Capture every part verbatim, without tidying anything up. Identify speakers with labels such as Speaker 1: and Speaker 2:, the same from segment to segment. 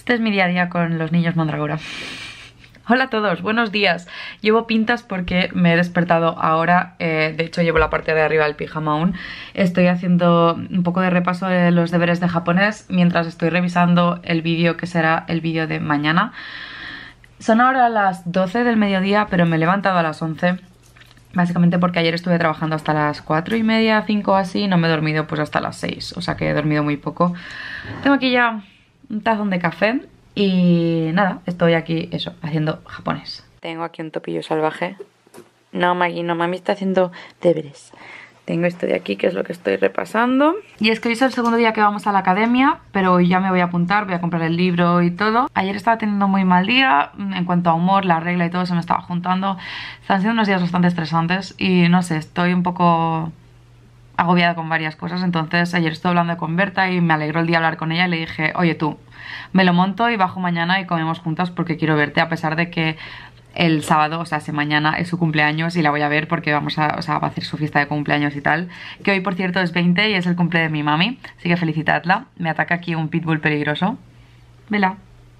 Speaker 1: Este es mi día a día con los niños mandragora. Hola a todos, buenos días. Llevo pintas porque me he despertado ahora, eh, de hecho llevo la parte de arriba del pijama aún. Estoy haciendo un poco de repaso de los deberes de japonés mientras estoy revisando el vídeo que será el vídeo de mañana. Son ahora las doce del mediodía, pero me he levantado a las once. Básicamente porque ayer estuve trabajando hasta las cuatro y media, cinco así, y no me he dormido pues hasta las seis, o sea que he dormido muy poco. Tengo aquí ya un tazón de café y nada, estoy aquí, eso, haciendo japonés. Tengo aquí un topillo salvaje. No, Maggie, no, mami está haciendo deberes. Tengo esto de aquí, que es lo que estoy repasando. Y es que hoy es el segundo día que vamos a la academia, pero hoy ya me voy a apuntar, voy a comprar el libro y todo. Ayer estaba teniendo muy mal día, en cuanto a humor, la regla y todo se me estaba juntando. Están siendo unos días bastante estresantes y no sé, estoy un poco agobiada con varias cosas. Entonces ayer estuve hablando con Berta y me alegró el día hablar con ella y le dije, oye tú, me lo monto y bajo mañana y comemos juntas porque quiero verte, a pesar de que el sábado, o sea, si mañana es su cumpleaños y la voy a ver porque vamos a, o sea, va a hacer su fiesta de cumpleaños y tal. Que hoy, por cierto, es veinte y es el cumple de mi mami, así que felicitadla. Me ataca aquí un pitbull peligroso. Vela.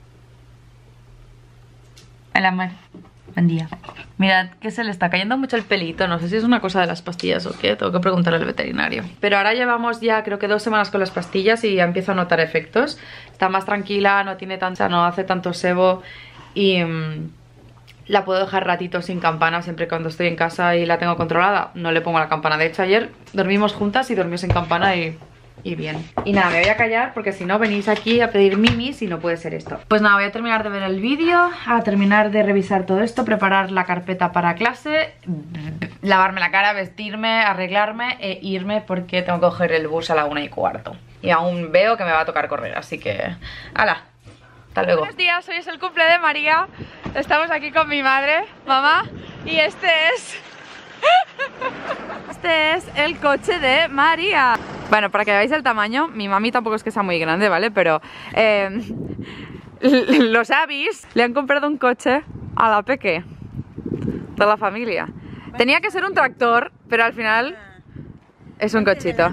Speaker 1: Hola, amor. Buen día. Mirad que se le está cayendo mucho el pelito, no sé si es una cosa de las pastillas o qué, tengo que preguntarle al veterinario. Pero ahora llevamos ya creo que dos semanas con las pastillas y ya empiezo a notar efectos. Está más tranquila, no tiene tanta, no hace tanto sebo y mmm, la puedo dejar ratito sin campana siempre cuando estoy en casa y la tengo controlada. No le pongo la campana, de hecho ayer dormimos juntas y dormió sin campana y... y bien. Y nada, me voy a callar porque si no venís aquí a pedir mimis y no puede ser esto. Pues nada, voy a terminar de ver el vídeo, a terminar de revisar todo esto, preparar la carpeta para clase, lavarme la cara, vestirme, arreglarme e irme porque tengo que coger el bus a la una y cuarto. Y aún veo que me va a tocar correr, así que... ¡hala! Hasta luego.
Speaker 2: Buenos días, hoy es el cumple de María. Estamos aquí con mi madre, mamá, y este es... Este es el coche de María. Bueno, para que veáis el tamaño, mi mami tampoco es que sea muy grande, ¿vale? Pero eh, los Avis le han comprado un coche a la peque de la familia. Tenía que ser un tractor, pero al final es un cochito.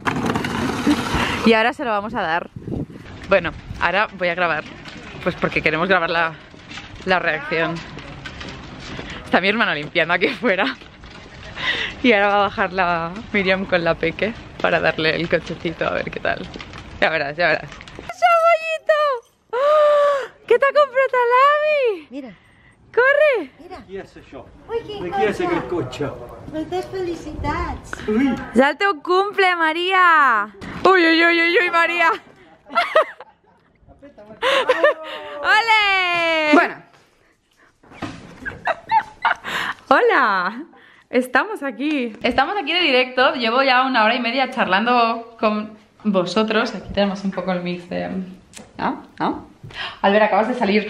Speaker 2: Y ahora se lo vamos a dar. Bueno, ahora voy a grabar, pues porque queremos grabar la, la reacción. Está mi hermano limpiando aquí afuera. Y ahora va a bajar la Miriam con la peque para darle el cochecito a ver qué tal. Ya verás, ya verás. ¡Sabollito! ¡Oh! ¿Qué te ha comprado Talavi?
Speaker 3: Mira.
Speaker 2: ¡Corre!
Speaker 3: Mira.
Speaker 4: Qui és això?
Speaker 3: Ui, quin
Speaker 4: De qui és aquest cotxe?
Speaker 3: Moltes felicitats.
Speaker 4: Ui!
Speaker 2: ¡Ya el teu cumple, María! ¡Uy, uy, uy, uy, uy, María! ¡Ole! Bueno. ¡Hola! Estamos aquí. Estamos aquí de directo. Llevo ya una hora y media charlando con vosotros. Aquí tenemos un poco el mix de... ¿No? ¿No? Albert, acabas de salir.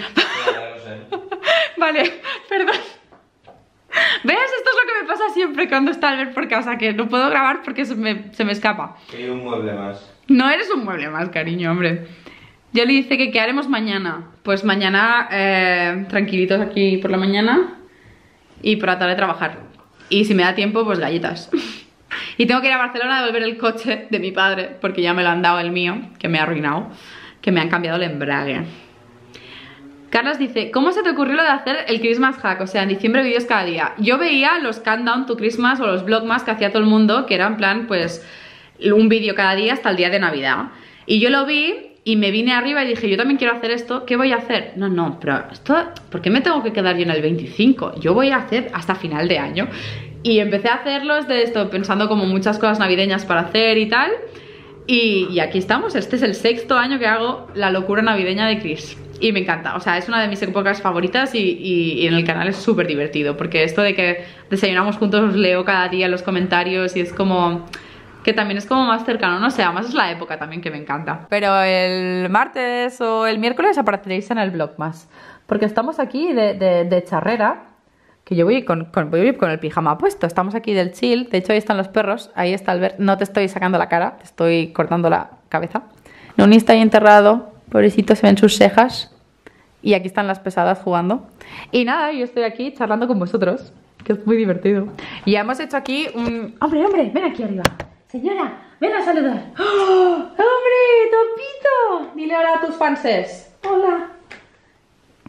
Speaker 2: Vale, perdón. ¿Ves? Esto es lo que me pasa siempre cuando está Albert por casa, que no puedo grabar porque se me, se me escapa.
Speaker 4: Hay un mueble más.
Speaker 2: No eres un mueble más, cariño, hombre. Yo le dije que qué haremos mañana. Pues mañana eh, tranquilitos aquí por la mañana y por la tarde trabajar. Y si me da tiempo, pues galletas. Y tengo que ir a Barcelona a devolver el coche de mi padre, porque ya me lo han dado el mío, que me ha arruinado, que me han cambiado el embrague. Carlos dice, ¿cómo se te ocurrió lo de hacer el Christmas hack? O sea, en diciembre vídeos cada día. Yo veía los Countdown to Christmas o los Vlogmas que hacía todo el mundo, que era en plan, pues, un vídeo cada día hasta el día de Navidad. Y yo lo vi y me vine arriba y dije, yo también quiero hacer esto, ¿qué voy a hacer? No, no, pero esto, ¿por qué me tengo que quedar yo en el veinticinco? Yo voy a hacer hasta final de año. Y empecé a hacerlos de esto, pensando como muchas cosas navideñas para hacer y tal. Y, y aquí estamos, este es el sexto año que hago la locura navideña de Chris. Y me encanta, o sea, es una de mis épocas favoritas y, y, y en el canal es súper divertido. Porque esto de que desayunamos juntos, os leo cada día los comentarios y es como... que también es como más cercano, no sé, además es la época también que me encanta. Pero el martes o el miércoles apareceréis en el vlog más. Porque estamos aquí de, de, de charrera, que yo voy con, con, voy con el pijama puesto. Estamos aquí del chill, de hecho ahí están los perros, ahí está Albert. No te estoy sacando la cara, te estoy cortando la cabeza. Nuni está ahí enterrado, pobrecito, se ven sus cejas. Y aquí están las pesadas jugando. Y nada, yo estoy aquí charlando con vosotros, que es muy divertido. Y ya hemos hecho aquí un... ¡Hombre, hombre! ¡Ven aquí arriba! Señora, ven a saludar. ¡Oh! ¡Hombre, Topito! Dile hola a tus fanses. Hola.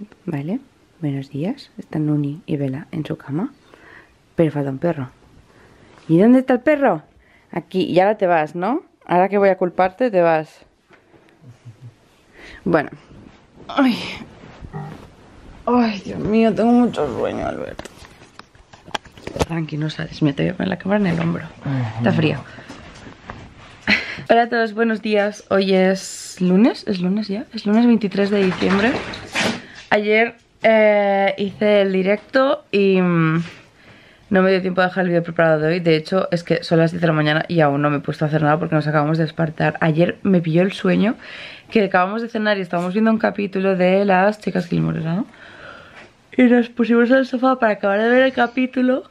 Speaker 1: Vale, buenos días. Están Nuni y Bella en su cama. Pero falta un perro. ¿Y dónde está el perro? Aquí, y ahora te vas, ¿no? Ahora que voy a culparte, te vas. Bueno. Ay. Ay, Dios mío, tengo mucho sueño, Alberto. Tranqui, no sales. Me te voy a poner la cámara en el hombro. Está frío. Hola a todos, buenos días. Hoy es lunes, ¿es lunes ya? Es lunes veintitrés de diciembre. Ayer eh, hice el directo y mmm, no me dio tiempo de dejar el vídeo preparado de hoy. De hecho, es que son las diez de la mañana y aún no me he puesto a hacer nada porque nos acabamos de despertar. Ayer me pilló el sueño que acabamos de cenar y estábamos viendo un capítulo de las chicas Gilmore, ¿no? Y nos pusimos en el sofá para acabar de ver el capítulo.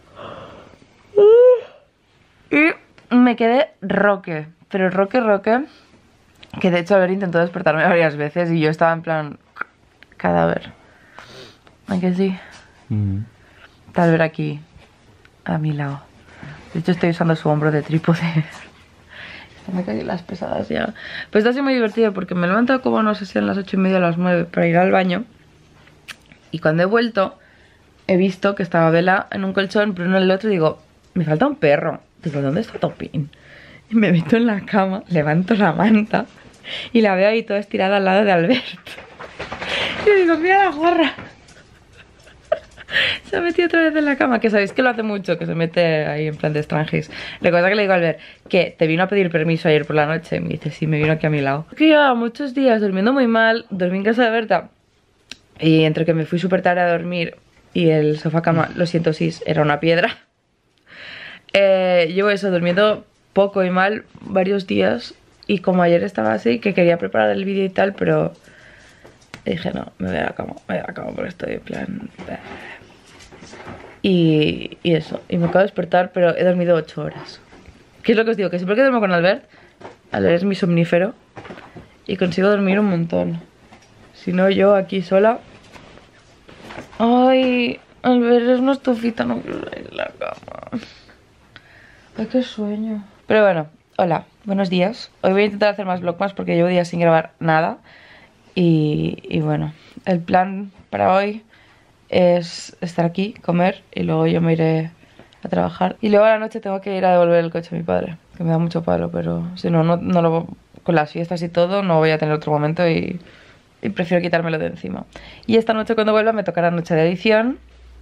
Speaker 1: Y me quedé roque. Pero roque, roque. Que de hecho, a ver, intentó despertarme varias veces y yo estaba en plan cadáver. ¿A que sí? Mm. Tal vez aquí, a mi lado. De hecho, estoy usando su hombro de trípode. Me caí las pesadas ya. Pues ha sido muy divertido porque me he levantado como, no sé si a las ocho y media o las nueve para ir al baño. Y cuando he vuelto, he visto que estaba Bella en un colchón, pero no en el otro. Y digo, me falta un perro. Digo, ¿dónde está Topín? Y me meto en la cama, levanto la manta y la veo ahí toda estirada al lado de Alberto. Y le digo, mira la gorra. Se ha metido otra vez en la cama, que sabéis que lo hace mucho, que se mete ahí en plan de extranjis. La cosa que le digo a Albert, que te vino a pedir permiso ayer por la noche. Y me dice, sí, me vino aquí a mi lado. Que llevaba muchos días durmiendo muy mal, dormí en casa de Berta. Y entre que me fui súper tarde a dormir y el sofá cama, lo siento, Sis, era una piedra. Eh, llevo eso, durmiendo poco y mal varios días. Y como ayer estaba así, que quería preparar el vídeo y tal, pero dije, no, me voy a la cama, me voy a la cama porque estoy en plan... Y, y eso, y me acabo de despertar, pero he dormido ocho horas. ¿Qué es lo que os digo? Que siempre que duermo con Albert, Albert es mi somnífero y consigo dormir un montón. Si no, yo aquí sola... Ay, Albert, es una estufita, no quiero salir de la cama. Ay, qué sueño. Pero bueno, hola, buenos días. Hoy voy a intentar hacer más vlogmas porque llevo días sin grabar nada. Y, y bueno, el plan para hoy es estar aquí, comer y luego yo me iré a trabajar. Y luego a la noche tengo que ir a devolver el coche a mi padre, que me da mucho palo, pero si no, no, no lo, con las fiestas y todo no voy a tener otro momento y, y prefiero quitármelo de encima. Y esta noche cuando vuelva me tocará noche de edición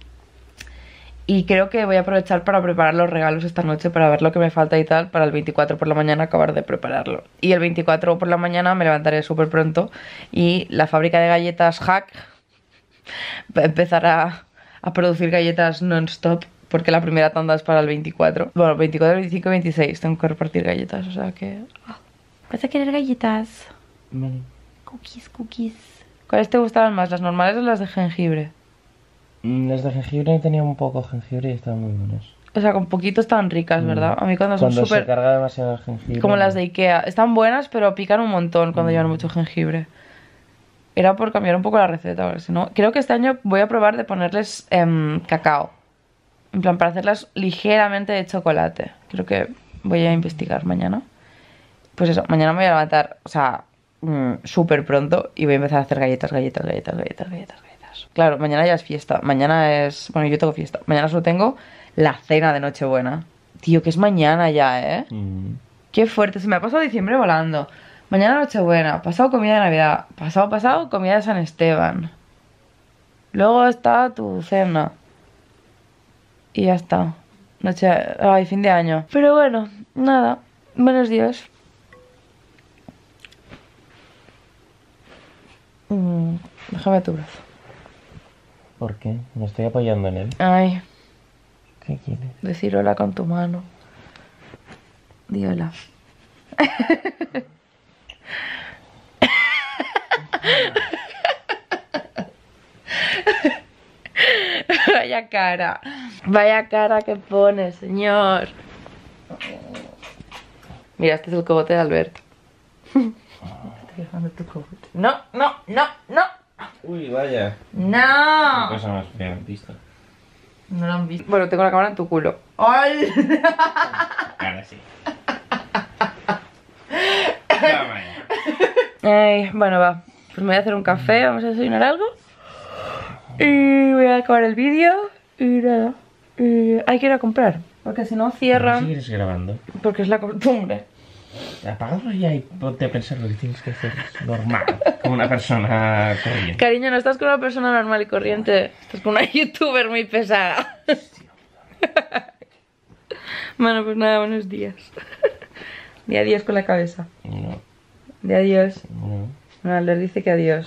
Speaker 1: y creo que voy a aprovechar para preparar los regalos esta noche para ver lo que me falta y tal, para el veinticuatro por la mañana acabar de prepararlo. Y el veinticuatro por la mañana me levantaré súper pronto y la fábrica de galletas Hack va a empezar a, a producir galletas non-stop porque la primera tanda es para el veinticuatro. Bueno, veinticuatro, veinticinco y veintiséis tengo que repartir galletas, o sea que... ¿Vas a querer galletas? Vale. Cookies, cookies. ¿Cuáles te gustaban más, las normales o las de jengibre?
Speaker 4: Mm, las de jengibre tenían un poco de jengibre y estaban muy buenas.
Speaker 1: O sea, con poquito estaban ricas, ¿verdad? A mí cuando, cuando son súper...
Speaker 4: Cuando se carga demasiado el jengibre...
Speaker 1: Como las de Ikea. Están buenas, pero pican un montón cuando mm. llevan mucho jengibre. Era por cambiar un poco la receta, porque si no... Creo que este año voy a probar de ponerles eh, cacao. En plan, para hacerlas ligeramente de chocolate. Creo que voy a investigar mañana. Pues eso, mañana me voy a levantar, o sea, mmm, súper pronto y voy a empezar a hacer galletas, galletas, galletas, galletas, galletas, galletas. Claro, mañana ya es fiesta. Mañana es... Bueno, yo tengo fiesta. Mañana solo tengo la cena de Nochebuena. Tío, que es mañana ya, ¿eh? Mm. Qué fuerte. Se me ha pasado diciembre volando. Mañana Nochebuena, pasado comida de Navidad, pasado pasado comida de San Esteban. Luego está tu cena. Y ya está. Noche... Ay, fin de año. Pero bueno, nada. Buenos días. Mm, déjame tu brazo.
Speaker 4: ¿Por qué? Me estoy apoyando en él.
Speaker 1: Ay.
Speaker 4: ¿Qué quieres?
Speaker 1: Decir hola con tu mano. Di hola. Vaya cara. Vaya cara que pone, señor. Mira, este es el cogote de Alberto. Estoy dejando tu cogote. No, no, no, no.
Speaker 4: Uy, vaya.
Speaker 1: No.
Speaker 4: Qué cosa más fea han visto.
Speaker 1: No lo han visto. Bueno, tengo la cámara en tu culo. ¡Ay!
Speaker 4: Ahora sí.
Speaker 1: Ay, bueno, va. Pues me voy a hacer un café. ¿Vamos a desayunar algo? Y voy a acabar el vídeo y nada. Y hay que ir a comprar, porque si no cierran.
Speaker 4: ¿No sigues grabando?
Speaker 1: Porque es la costumbre.
Speaker 4: Apágalo ya y ponte a pensar lo que tienes que hacer. Normal, como una persona corriente.
Speaker 1: Cariño, no estás con una persona normal y corriente. Estás con una youtuber muy pesada. Bueno, pues nada, buenos días. Di adiós con la cabeza.
Speaker 4: No,
Speaker 1: Di adiós.
Speaker 4: no.
Speaker 1: No, les dice que adiós.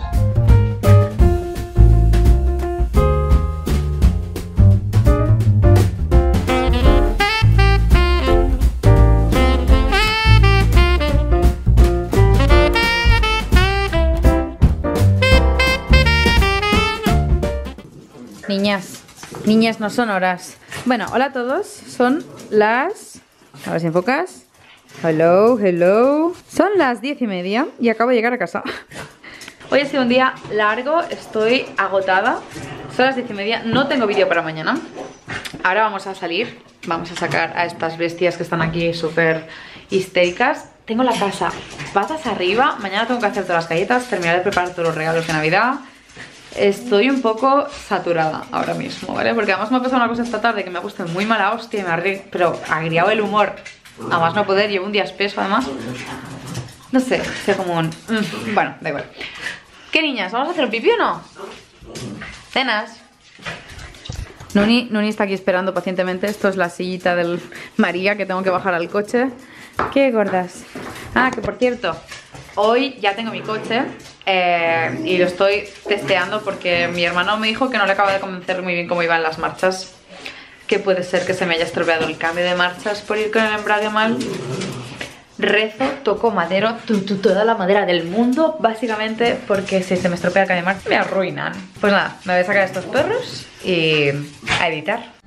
Speaker 1: Niñas, niñas no son horas. Bueno, hola a todos, son las... A ver si enfocas. Hello, hello. Son las diez y media y acabo de llegar a casa. Hoy ha sido un día largo, estoy agotada. Son las diez y media, no tengo vídeo para mañana. Ahora vamos a salir, vamos a sacar a estas bestias que están aquí súper histéricas. Tengo la casa patas arriba, mañana tengo que hacer todas las galletas, terminar de preparar todos los regalos de Navidad. Estoy un poco saturada ahora mismo, ¿vale? Porque además me ha pasado una cosa esta tarde que me ha puesto muy mala hostia y me ha arri- pero agriado el humor. Además no poder, llevo un día espeso además. No sé, sea como un... mm, bueno, da igual. ¿Qué niñas? ¿Vamos a hacer un pipí o no? Cenas. Nuni, Nuni está aquí esperando pacientemente. Esto es la sillita del María que tengo que bajar al coche. ¿Qué gordas? Ah, que por cierto, hoy ya tengo mi coche eh, y lo estoy testeando porque mi hermano me dijo que no le acaba de convencer muy bien cómo iban las marchas. Que puede ser que se me haya estropeado el cambio de marchas por ir con el embrague mal. Rezo, toco madero, tu, tu, toda la madera del mundo, básicamente porque si se me estropea el cambio de marchas me arruinan. Pues nada, me voy a sacar a estos perros y a editar.